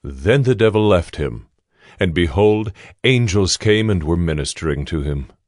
Then the devil left him, and behold, angels came and were ministering to him.